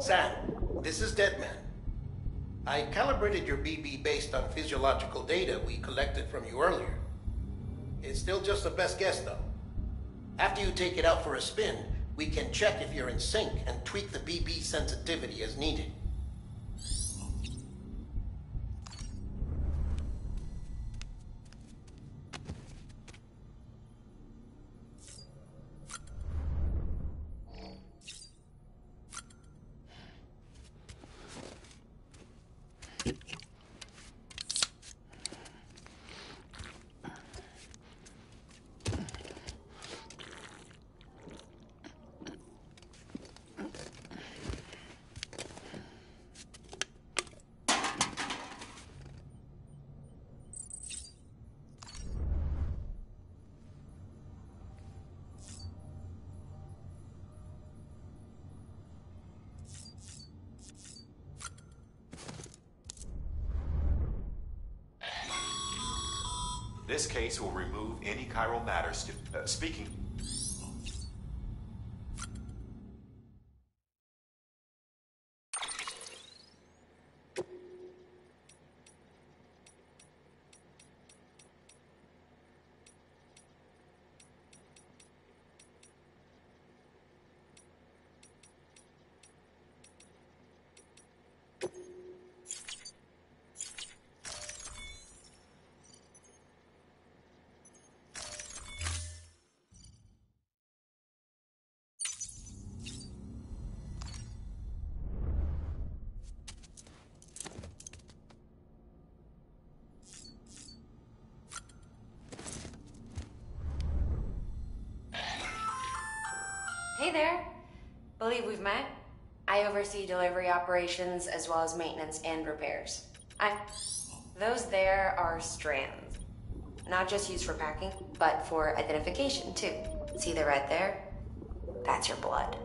Sam, this is Deadman. I calibrated your BB based on physiological data we collected from you earlier. It's still just a best guess, though. After you take it out for a spin, we can check if you're in sync and tweak the BB sensitivity as needed. This case will remove any chiral matter speaking. Hey there. Believe we've met. I oversee delivery operations as well as maintenance and repairs. Those there are strands. Not just used for packing, but for identification too. See the red there? That's your blood.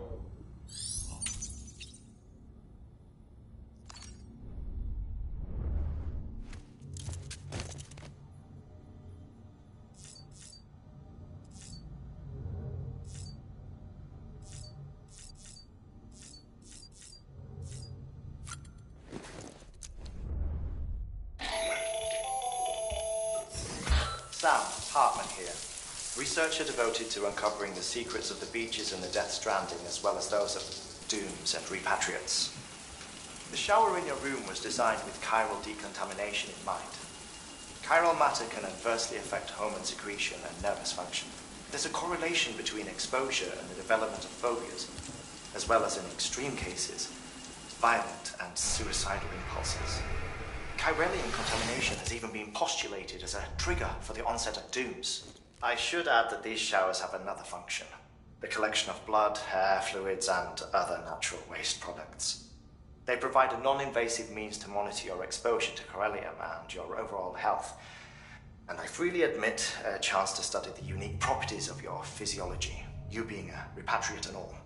Sam, Hartman here. Researcher devoted to uncovering the secrets of the beaches and the Death Stranding, as well as those of dooms and repatriates. The shower in your room was designed with chiral decontamination in mind. Chiral matter can adversely affect hormone secretion and nervous function. There's a correlation between exposure and the development of phobias, as well as in extreme cases, violent and suicidal impulses. Chiralium contamination has even been postulated as a trigger for the onset of dooms. I should add that these showers have another function: the collection of blood, hair, fluids, and other natural waste products. They provide a non-invasive means to monitor your exposure to chiralium and your overall health. And I freely admit a chance to study the unique properties of your physiology, you being a repatriate and all.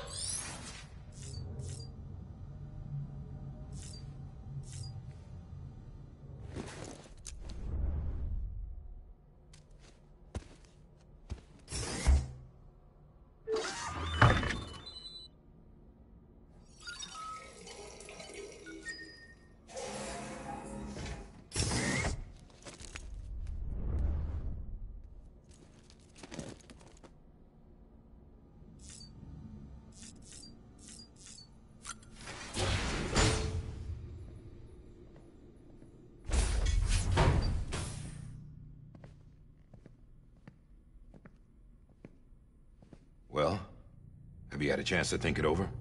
Well, have you had a chance to think it over?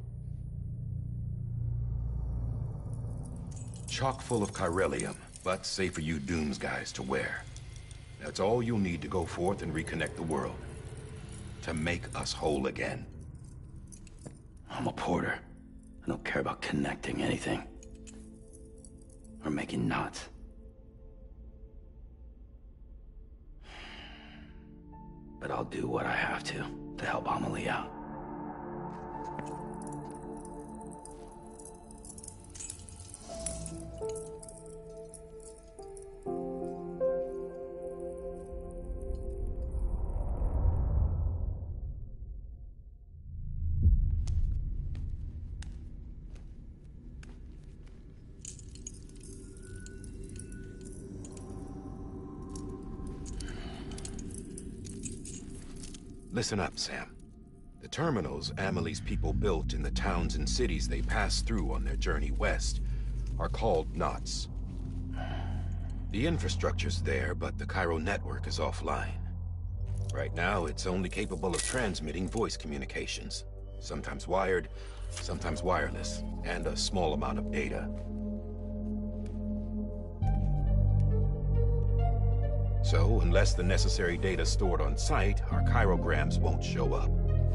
Chock full of chiralium, but safe for you Dooms guys to wear. That's all you'll need to go forth and reconnect the world. To make us whole again. I'm a porter. I don't care about connecting anything. Or making knots. But I'll do what I have to help Amelie out. Listen up, Sam. The terminals Amelie's people built in the towns and cities they passed through on their journey west are called knots. The infrastructure's there, but the Cairo network is offline. Right now, it's only capable of transmitting voice communications. Sometimes wired, sometimes wireless, and a small amount of data. So, unless the necessary data stored on site, our chirograms won't show up.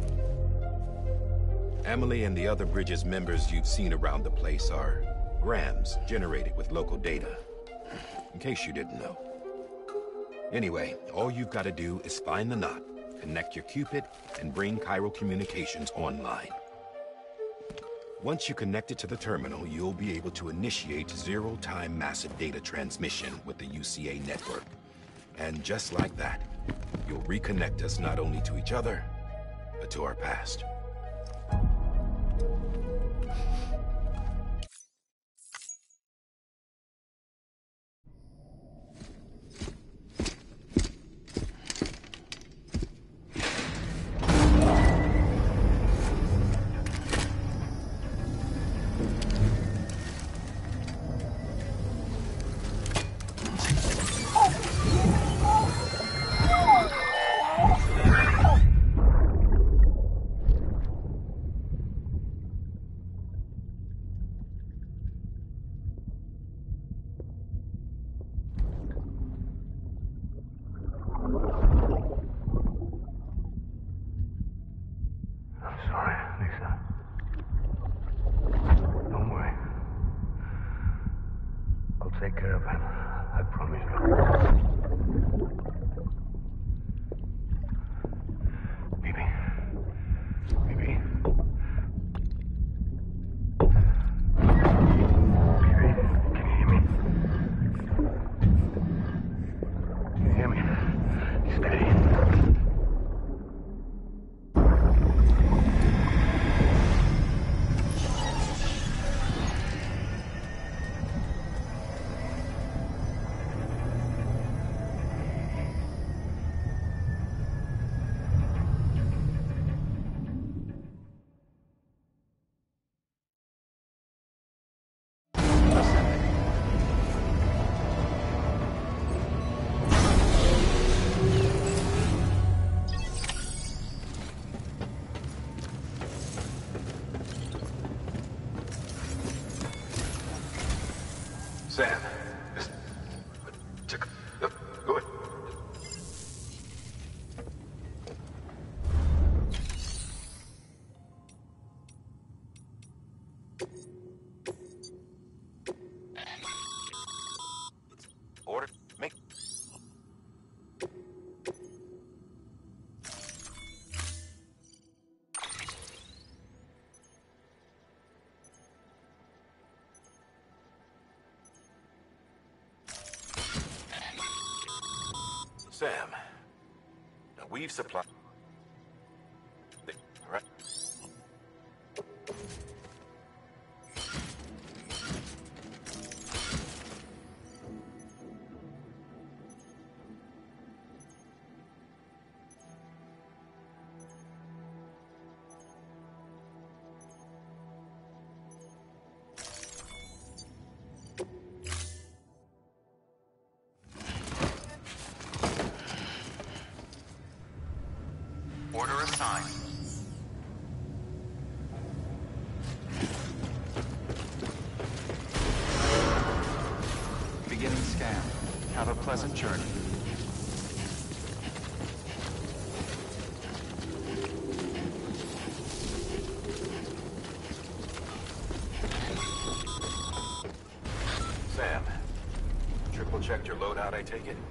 Amelie and the other Bridges members you've seen around the place are grams generated with local data. In case you didn't know. Anyway, all you've got to do is find the knot, connect your Cupid, and bring Cairo Communications online. Once you connect it to the terminal, you'll be able to initiate zero-time massive data transmission with the UCA network. And just like that, you'll reconnect us not only to each other, but to our past. Take care of him. I promise you. Baby. Baby. Baby, can you hear me? Can you hear me? Steady. Sam, go ahead. Order, make. Sam, now we've supplied... Right. Order assigned. Beginning scan. Have a pleasant journey. Sam, triple checked your loadout, I take it?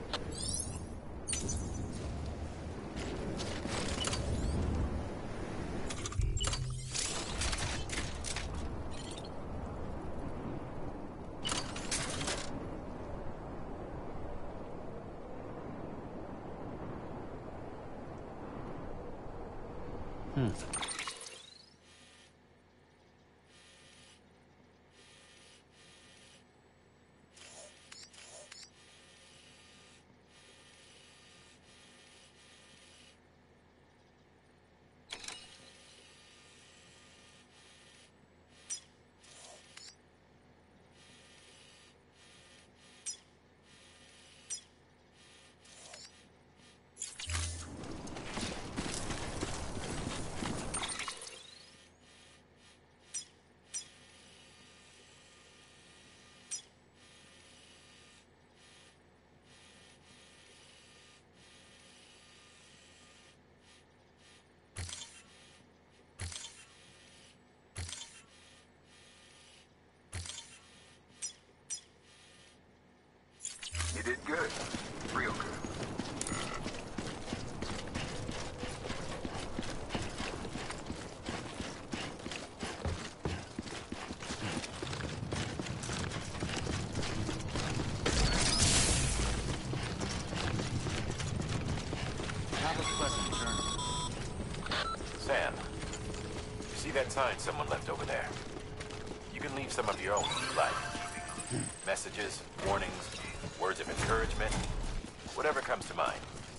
signs someone left over there. You can leave some of your own if you like. Messages, warnings, words of encouragement, whatever comes to mind.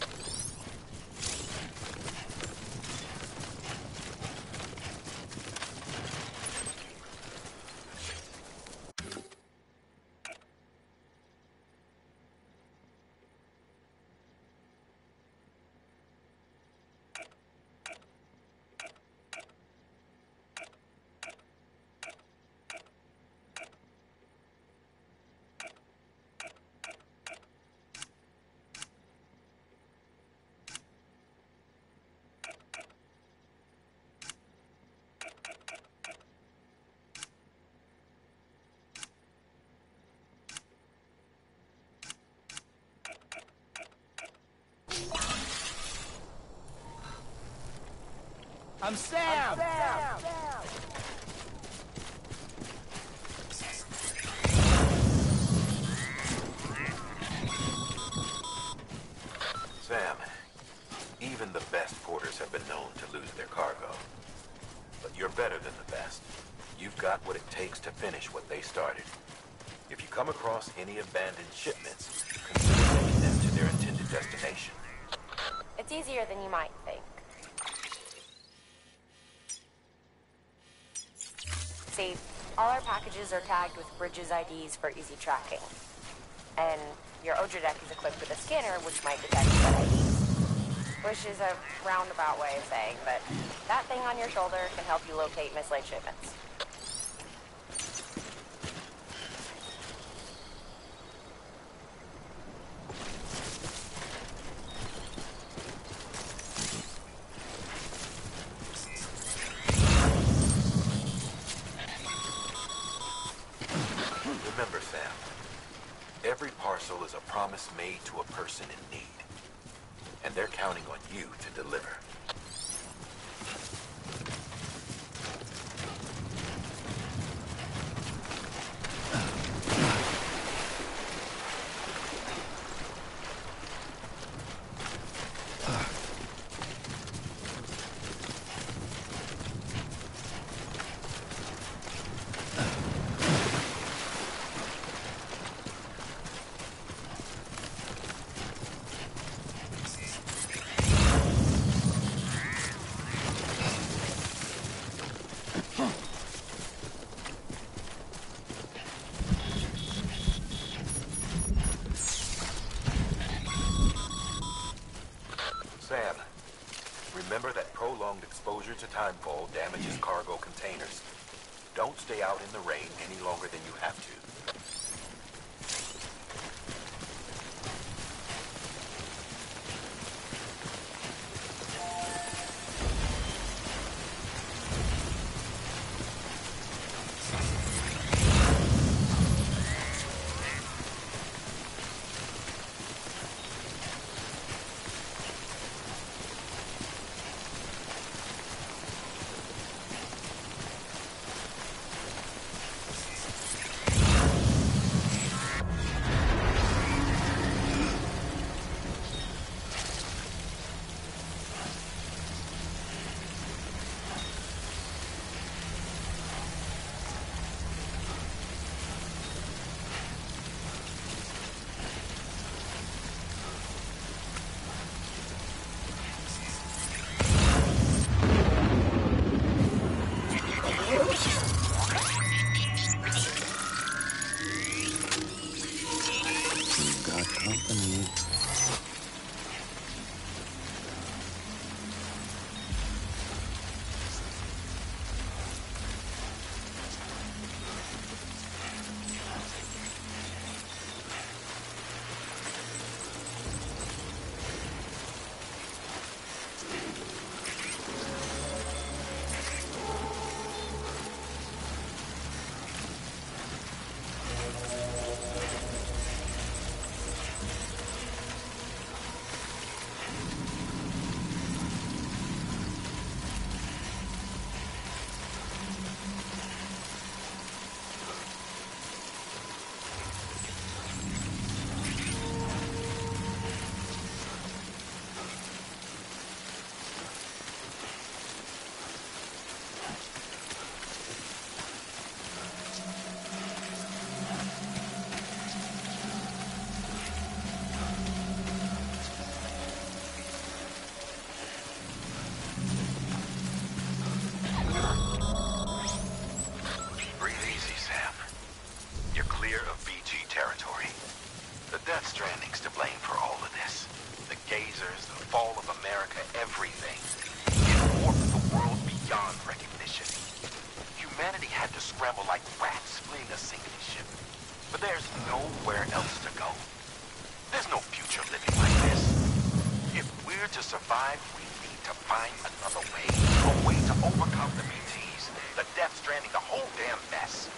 I'm Sam! Sam, even the best porters have been known to lose their cargo. But you're better than the best. You've got what it takes to finish what they started. If you come across any abandoned shipments, consider taking them to their intended destination. It's easier than you might think. See, all our packages are tagged with Bridges IDs for easy tracking. And your Odra deck is equipped with a scanner which might detect said IDs. Which is a roundabout way of saying, but that thing on your shoulder can help you locate mislaid shipments. Remember, Sam, every parcel is a promise made to a person in need. And they're counting on you to deliver. Sam, remember that prolonged exposure to timefall damages cargo containers. Don't stay out in the rain any longer than you have to. clear of BG territory. The Death Stranding's to blame for all of this. The Gazers, the fall of America, everything. It warped the world beyond recognition. Humanity had to scramble like rats fleeing a sinking ship. But there's nowhere else to go. There's no future living like this. If we're to survive, we need to find another way. A way to overcome the BTs, the Death Stranding, the whole damn mess.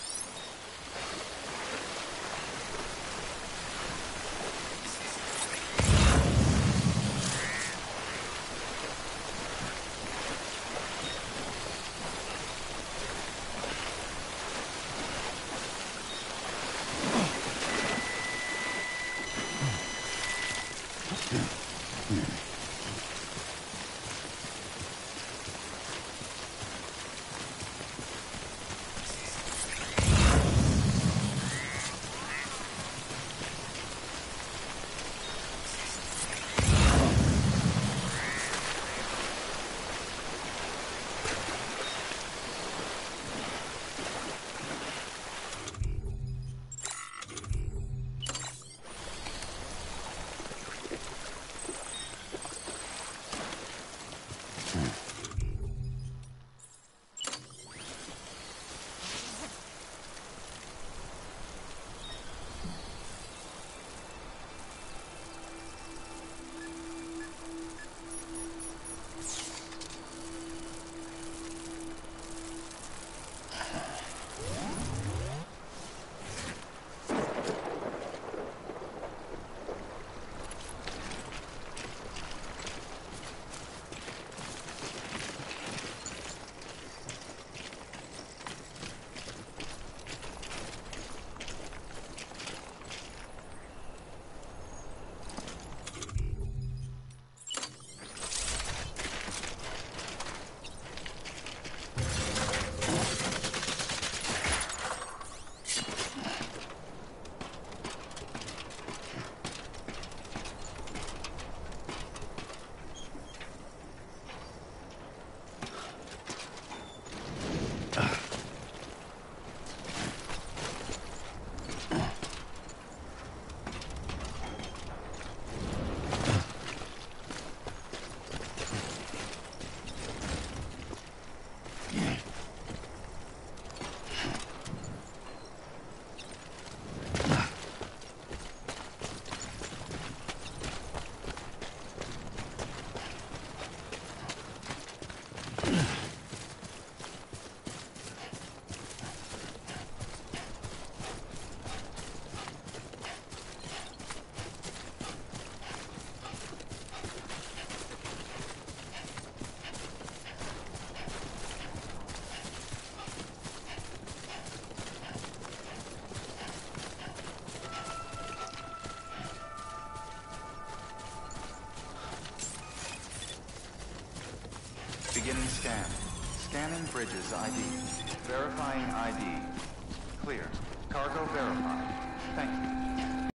Beginning scan. Scanning Bridges ID. Verifying ID. Clear. Cargo verified. Thank you.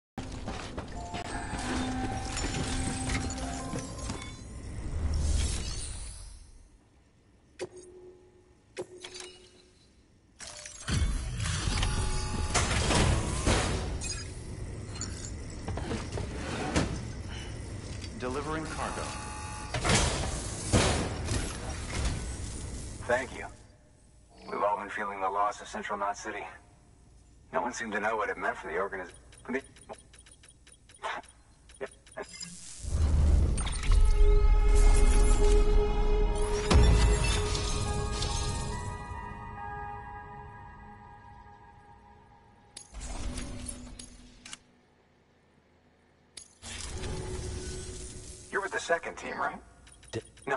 Delivering cargo. Thank you. We've all been feeling the loss of Central Knot City. No one seemed to know what it meant for the organization. You're with the second team, right? No.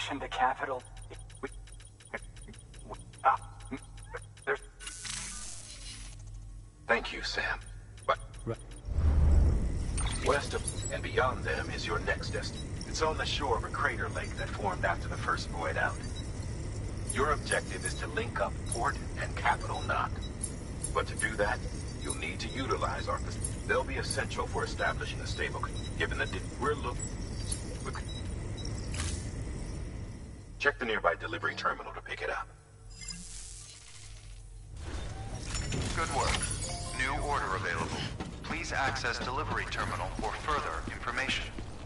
connection to Capital. There's... Thank you, Sam. But west of and beyond them is your next destination. It's on the shore of a crater lake that formed after the first void out. Your objective is to link up Port and Capital Knot. But to do that, you'll need to utilize our facilities. They'll be essential for establishing a stable, given that we're looking... Check the nearby delivery terminal to pick it up. Good work. New order available. Please access delivery terminal for further information.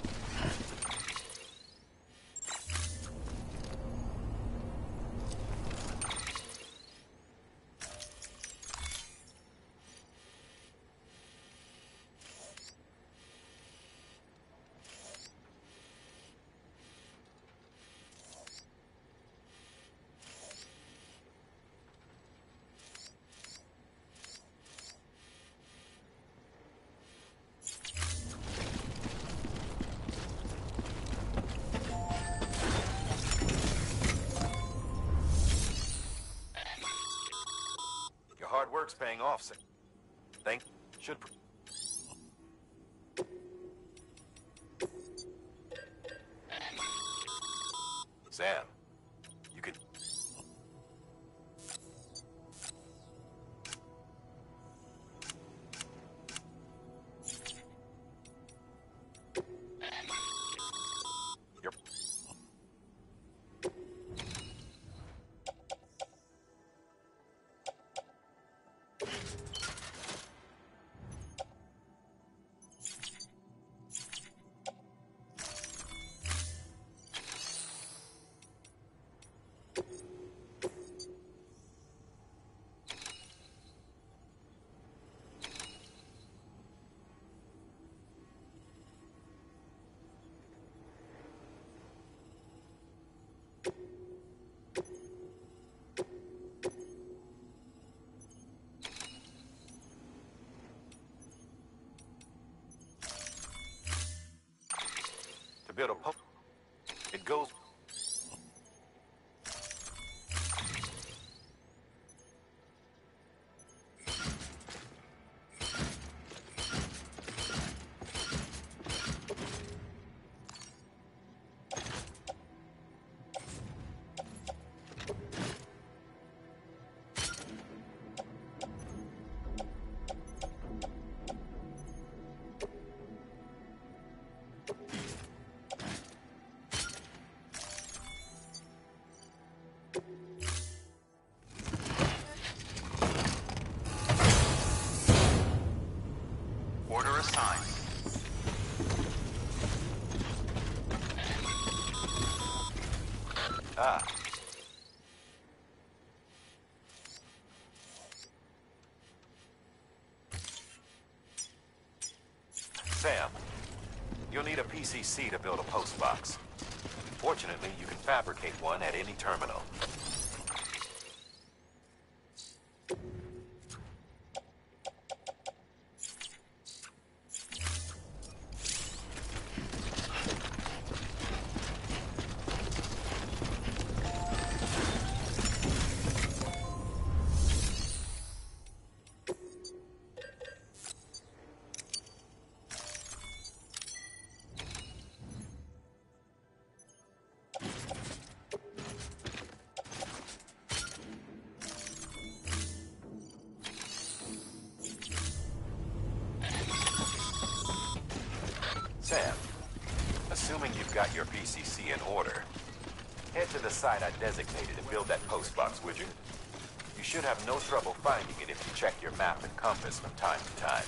Hard work's paying off, sir. Should... Sam, you can... You're... build a pump. It goes... Order assigned. Ah. Sam, you'll need a PCC to build a post box. Fortunately, you can fabricate one at any terminal. Sam, assuming you've got your PCC in order, head to the site I designated and build that post box, would you? You should have no trouble finding it if you check your map and compass from time to time.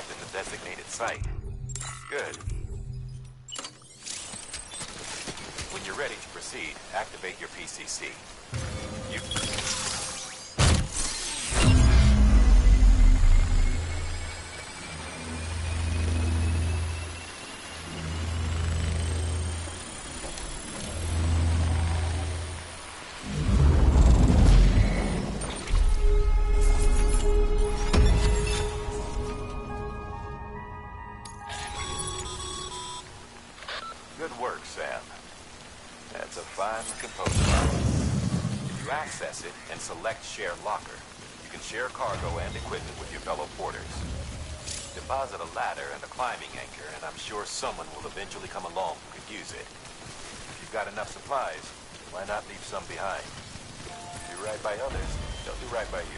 arrived at the designated site. Good. When you're ready to proceed, activate your PCC. You... Good work, Sam. That's a fine-looking post box. If you access it and select Share Locker, you can share cargo and equipment with your fellow porters. Deposit a ladder and a climbing anchor, and I'm sure someone will eventually come along who could use it. If you've got enough supplies, why not leave some behind? Do right by others, they'll do right by you.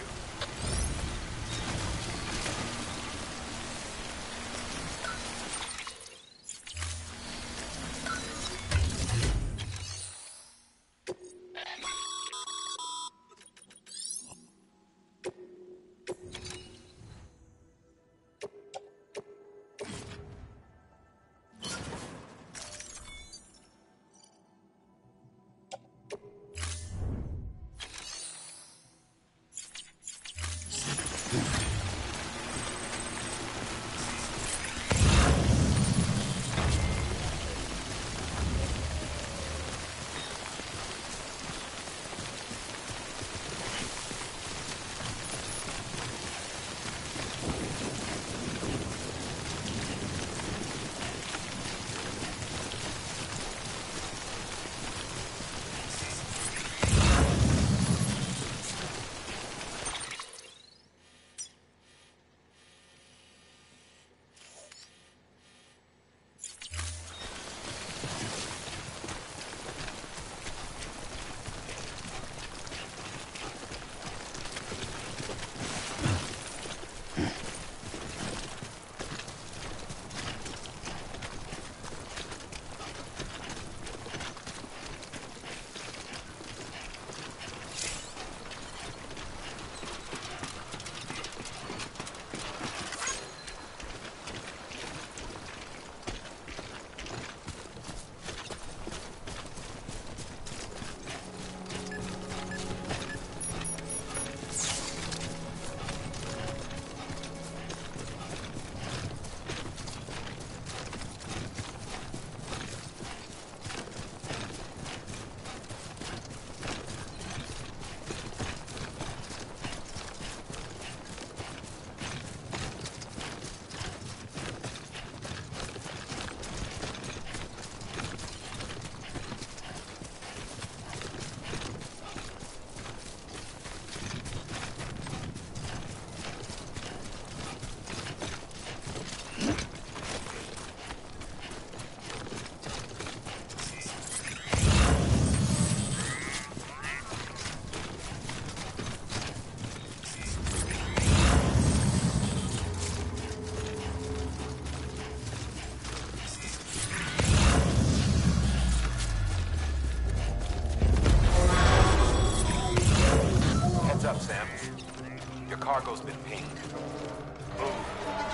Cargo's been pinged. Move.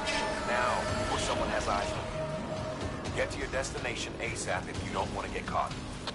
Now, before someone has eyes on you. Get to your destination ASAP if you don't want to get caught.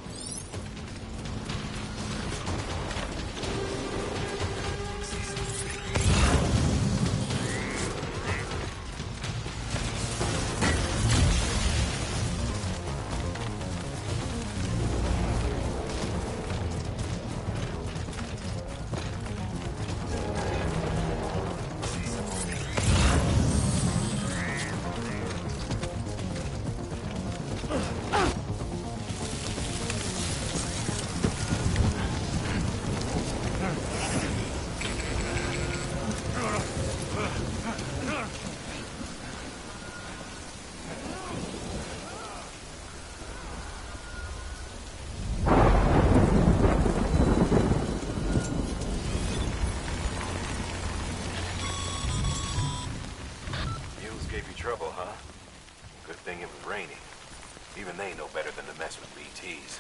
Trouble, huh? Good thing it was raining. Even they know better than to mess with BTs.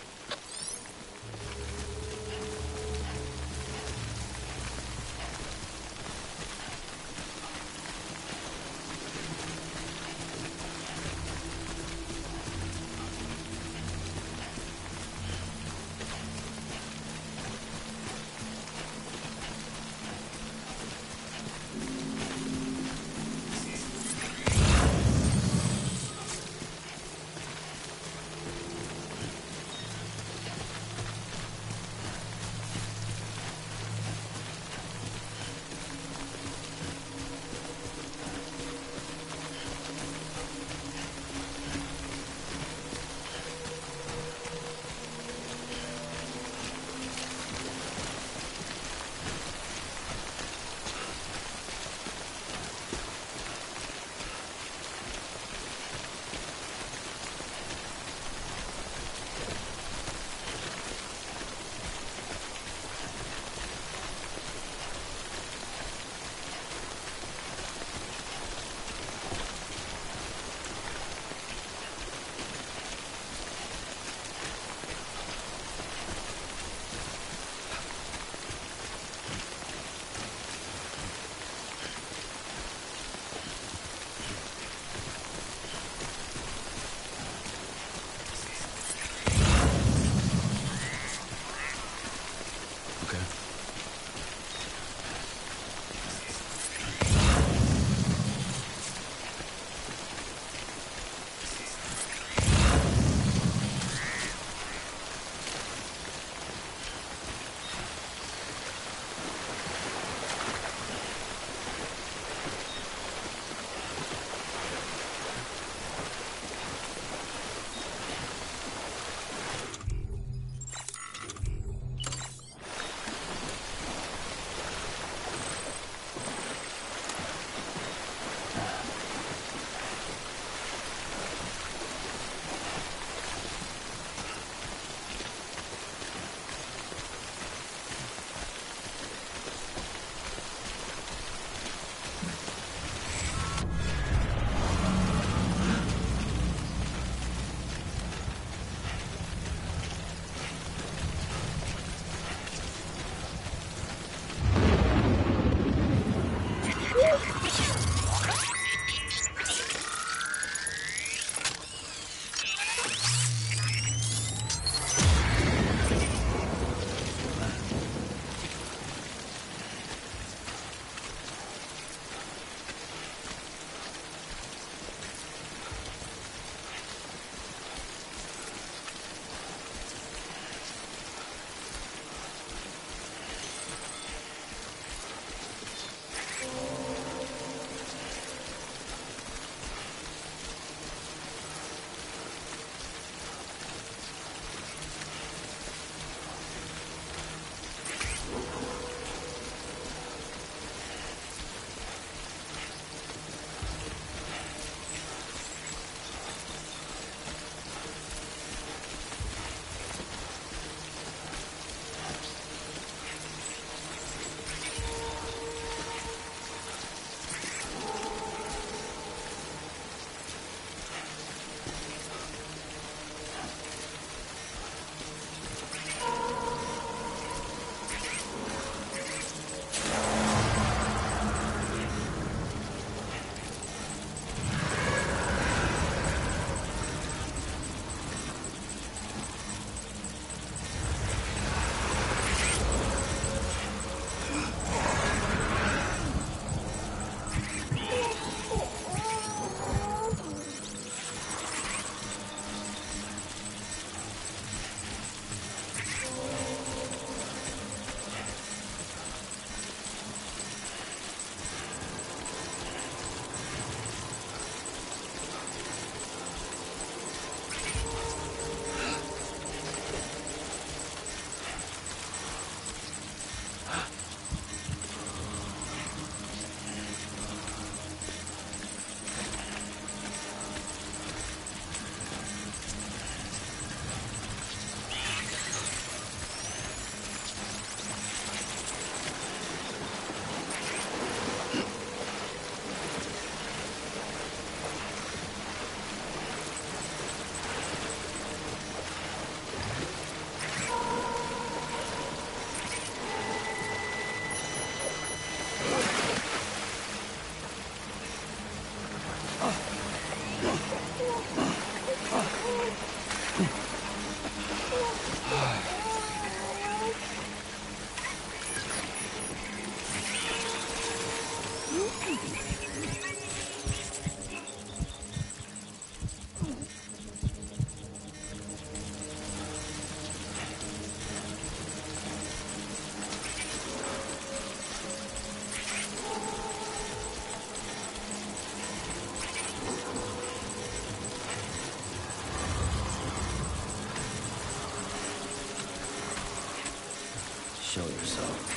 Show yourself.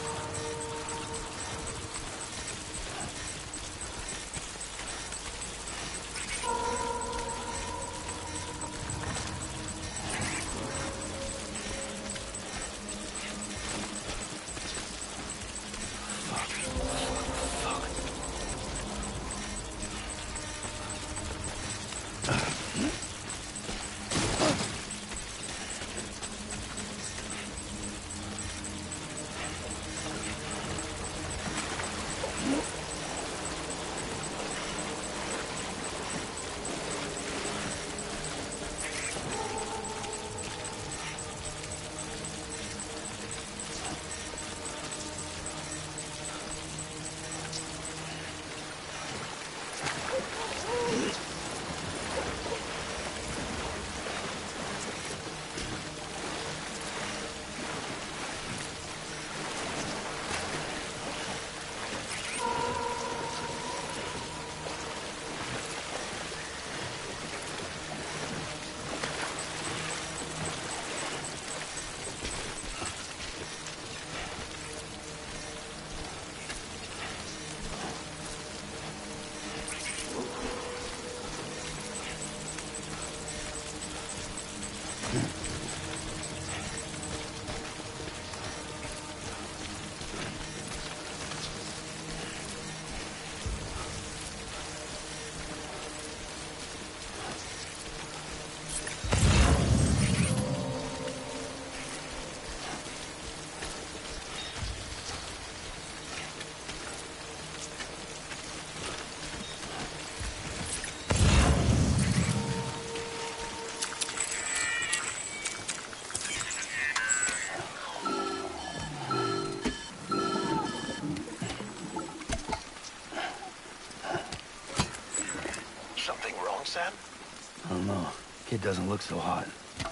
Sam? I don't know. Kid doesn't look so hot.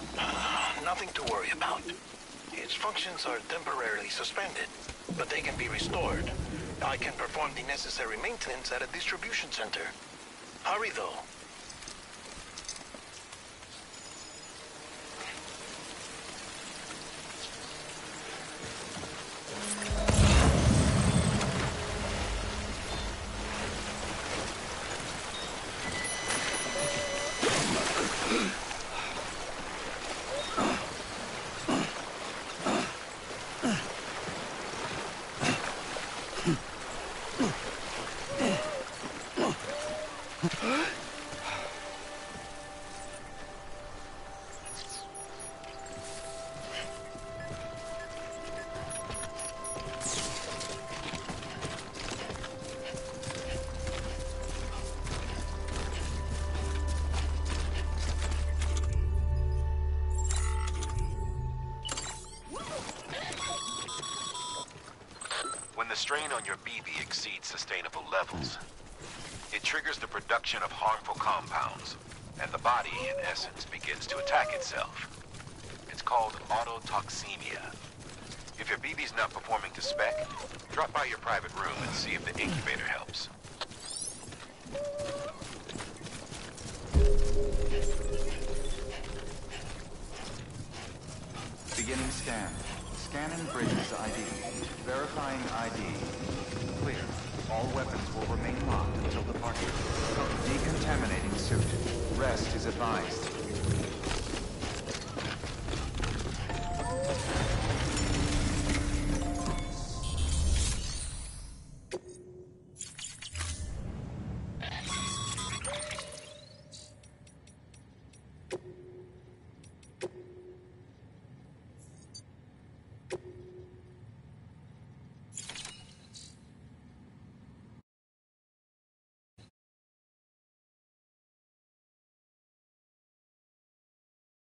Nothing to worry about. Its functions are temporarily suspended, but they can be restored. I can perform the necessary maintenance at a distribution center. Hurry, though. When the strain on your BB exceeds sustainable levels, it triggers the production of harmful compounds, and the body, in essence, begins to attack itself. It's called autotoxemia. If your BB's not performing to spec, drop by your private room and see if the incubator helps. Beginning scan. Scanning Bridges ID. Verifying ID. Clear. All weapons will remain locked until departure. Decontaminating suit. Rest is advised.